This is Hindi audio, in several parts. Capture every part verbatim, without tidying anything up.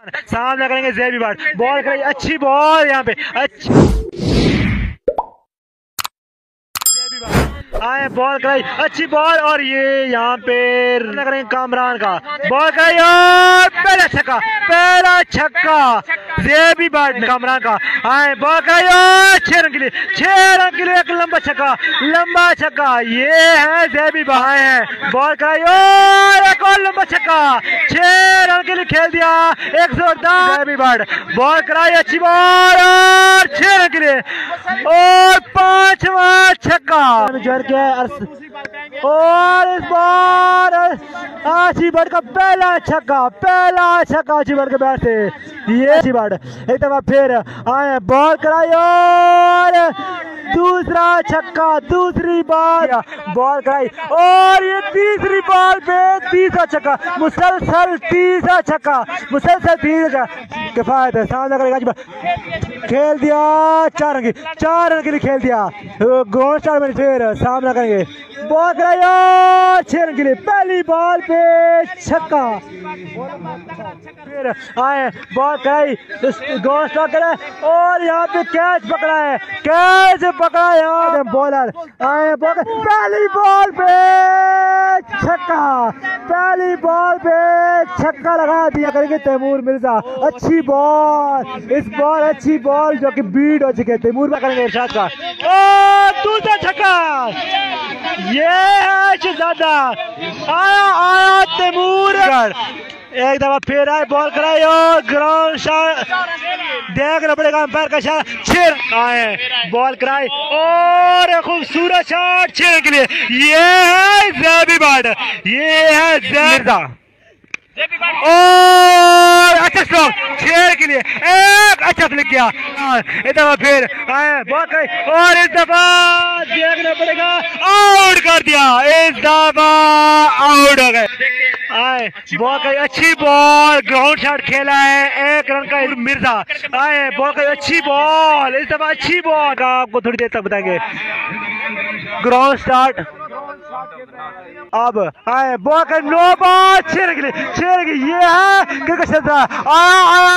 सामना करेंगे ज़ेबी बट, बॉल करेंगे, अच्छी बॉल यहाँ पे, अच्छी आए बॉल कराई, अच्छी बॉल, और ये यहाँ पे करेंगे कामरान का, बॉल कराई और पहला छक्का, पहला छक्का ज़ेबी बट कामरान का। आए बॉल कराई और छह रन के लिए, छह रन के लिए एक लंबा छक्का, लंबा छक्का, ये है ज़ेबी बट। आए हैं बॉल कराई और एक और लंबा छक्का, छह रन के लिए खेल दिया, एक जोरदार ज़ेबी बट, बॉल कराई, अच्छी बॉल और छह रन के लिए, और पांचवा छक्का और इस बार आशी बट का पहला छक्का, पहला छक्का आशी बट के बैट से, ये आशी बट एक दफा फिर आए, बॉल कराई और दूसरा छक्का, दूसरी बॉल, बॉल कराई और ये तीसरी बॉल पे तीसरा छक्का, मुसलसल तीसरा छक्का, मुसलसल तीसरा किफायत है। सामने करेगा, खेल दिया चार रन की, चार रन के लिए खेल दिया, गोल स्टार में फिर सामना करेंगे, बॉल कराई और छह रन के लिए, पहली बॉल पे छक्का, फिर आए बॉल कराई, गोल स्टार करे और यहाँ पे कैच पकड़ा है, कैच पकड़ा यार, बॉलर आए, बॉल पहली बॉल पे छक्का, पहली बॉल पे छक्का लगा दिया करेंगे तैमूर मिर्जा, अच्छी बॉल, इस बॉल अच्छी बॉल जो कि बीट हो चुके, तैमूर में करेंगे इरशाद का, और दूसरा छक्का, ये है शहजादा, आया आया तैमूर, एक दफा फिर आए, बॉल कराई और ग्राउंड शॉट, देखना पड़ेगा अंपायर का इशारा, छह आए, बॉल कराई और खूबसूरत शॉट छह रन के लिए, ये है ज़ेबी बट, ये है ज़ेबी और अच्छा स्ट्रोक छह रन के लिए, एक अच्छा फ्लिक किया, इस दफा फिर आए, बॉल कराई और इस दफा देखना पड़ेगा, आउट कर दिया, इस दफा आउट हो गए। आए बॉल का अच्छी बॉल, ग्राउंड शॉट खेला है, एक रन का मिर्जा, आए बॉल का अच्छी बॉल, इस दफा अच्छी बॉल, आपको थोड़ी देर तक बताएंगे, ग्राउंड स्टार्ट अब आए, बॉल का नो बॉल, छह रन के लिए, छह रन के लिए, ये है क्रिकेट क्षेत्र, आया आया,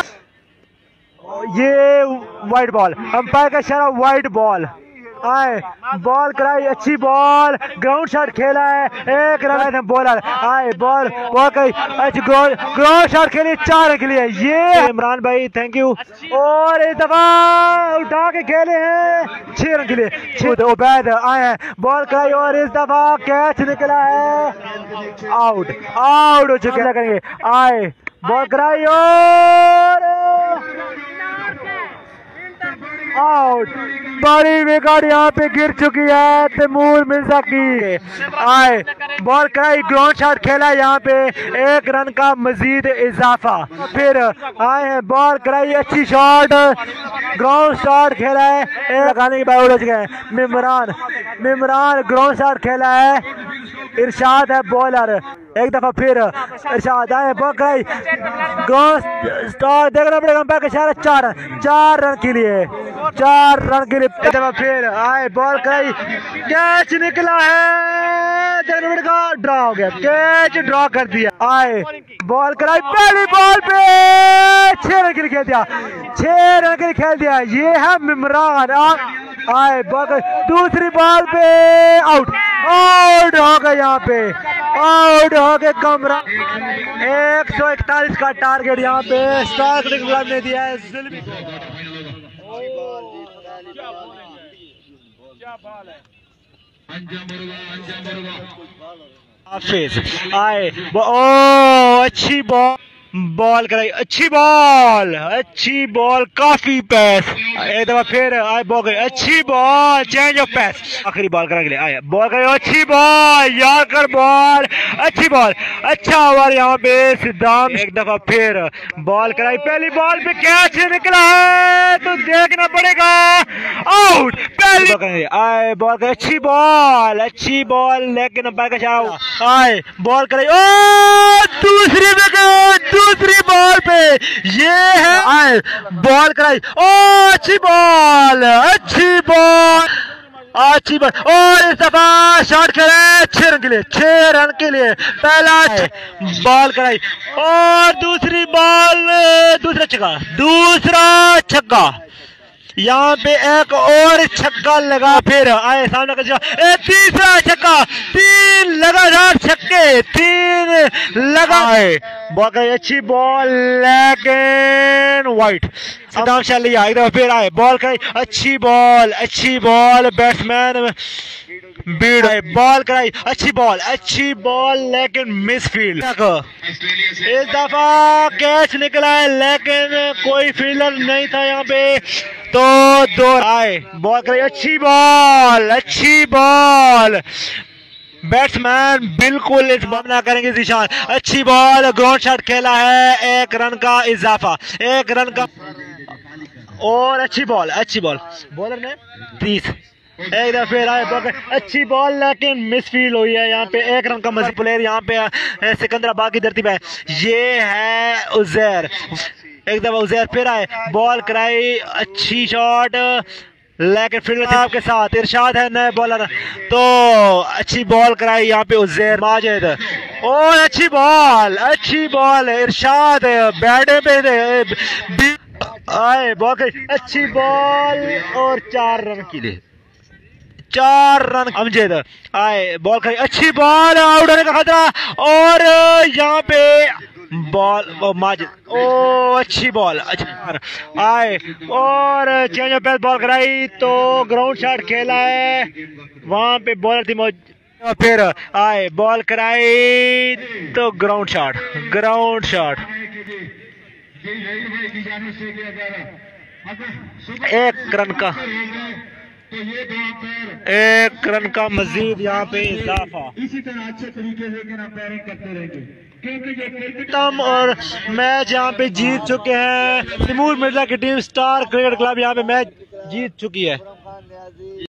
ये वाइड बॉल, अंपायर का इशारा वाइड बॉल, आए बॉल कराई, अच्छी बॉल, ग्राउंड शॉट खेला है, एक रन है बॉलर, आए बॉल बॉल कराई, अच्छी गोल, ग्राउंड शॉट खेली चार रन के लिए, ये इमरान भाई थैंक यू, और इस दफा उठा के खेले हैं छह रन के लिए, छह उबैद आए हैं, बॉल कराई और इस दफा कैच निकला है, आउट, आउट हो चुके करेंगे, आए बॉल कराई और आउट, बड़ी विकेट यहाँ पे गिर चुकी है तैमूर मिर्जा की, आए बॉल कराई, ग्राउंड शॉट खेला यहाँ पे, एक रन का मजीद इजाफा, फिर आए हैं बॉल कराई, अच्छी शॉट, ग्राउंड शॉट खेला है, एक लगाने के बाद उड़ चुके हैं, मिमरान मिमरान ग्राउंड शॉट खेला है, इरशाद है बॉलर, एक दफा फिर इरशाद आए, बॉल कराई, ग्राउंड शॉट, देखना पड़ेगा अंपायर का इशारा, चार रन, चार रन के लिए, चार रन के लिए, एक दफा फिर आए, बॉल कराई, कैच निकला है, देखना पड़ेगा, ड्रॉ हो गया, कैच ड्रॉ कर दिया, आए बॉल कराई, पहली बॉल पे छह रन के लिए खेल दिया, छह रन के लिए खेल दिया, ये है मिमरान, आए बॉल, दूसरी बॉल पे आउट, आउट हो गए यहाँ पे, आउट हो गए कमरा, एक सौ इकतालीस का टारगेट यहाँ पे स्टार क्रिकेट ने दिया है, हाफिज आए, ओ अच्छी बॉल, बॉल कराई, अच्छी बॉल, अच्छी बॉल, काफी पैस, एक दफा फिर आए, बॉल गई, अच्छी बॉल, चेंज ऑफ पैस, आखिरी बॉल करा के लिए आए, बॉल गई, अच्छी बॉल, याकर बॉल, अच्छी बॉल, अच्छा ओवर यहाँ पे सिद्धांत, एक दफा फिर बॉल कराई, पहली बॉल पे कैच निकला है तो देखना पड़ेगा, आउट, पहली आए बॉल कराई, अच्छी बॉल, अच्छी बॉल, लेकिन अंपायर का आए बॉल कराई, ओ दूसरी विकेट, दूसरी बॉल पे ये है, आए बॉल कराई, ओ अच्छी बॉल, अच्छी बॉल, अच्छी बॉल, और इस दफा शॉट खेले छह रन के लिए, छह रन के लिए, पहला बॉल कराई और दूसरी बॉल, छक्का, दूसरा छक्का, यहाँ पे एक और छक्का लगा, फिर आए सामने का ए, तीसरा छक्का, तीन लगातार छक्के, तीन लगाए। बॉल अच्छी बॉल लेकिन वाइट सिद्धांत शालिया एक दफा फिर आए, बॉल कराई, अच्छी बॉल, अच्छी बॉल, बैट्समैन बीड बॉल कराई, अच्छी बॉल, अच्छी बॉल लेकिन मिस फील्ड। इस दफा कैच निकला है लेकिन कोई फील्डर नहीं था यहाँ पे, तो दो आए, बॉल कराई, अच्छी बॉल, अच्छी बॉल, बैट्समैन बिल्कुल इस बम ना करेंगे निशान, अच्छी बॉल, ग्राउंड शॉट खेला है, एक रन का इजाफा, एक रन का, और अच्छी बॉल, अच्छी बॉल, बॉलर ने तीस, एक दफा फिर आए, बॉल, अच्छी बॉल लेकिन मिस फील्ड हुई है यहाँ पे, एक रन का मजीद प्लेयर यहाँ पे सिकंदराबाद की धरती पे, ये है उजैर, एक दफा उजैर फिर आए, बॉल कराई, अच्छी शॉट लेकिन फील्डर साहब के साथ इरशाद है नए बॉलर, तो अच्छी बॉल कराई यहाँ पे उजैर माजिद, और अच्छी बॉल, अच्छी बॉल, इरशाद बैटे पे आए, बॉल कराई, अच्छी बॉल, और चार रन के लिए, चार रन अमजद आए, बॉल कराई, अच्छी बॉल, आउट होने का खतरा, और यहाँ पे बॉल माजिद, ओ अच्छी बॉल, अच्छा आए, और चेंज ऑफ पेस बॉल कराई, तो ग्राउंड शॉट खेला है, वहां पे बॉलर थी मौजूद, फिर आए, बॉल कराई, तो ग्राउंड शॉट, ग्राउंड शॉट, एक रन का, एक रन का मजीद यहाँ पे इजाफा। इसी तरह अच्छे तरीके से कंपेयरिंग करते रहेंगे तम, और मैच यहाँ पे जीत चुके हैं तैमूर मिर्जा की टीम, स्टार क्रिकेट क्लब यहाँ पे मैच जीत चुकी है।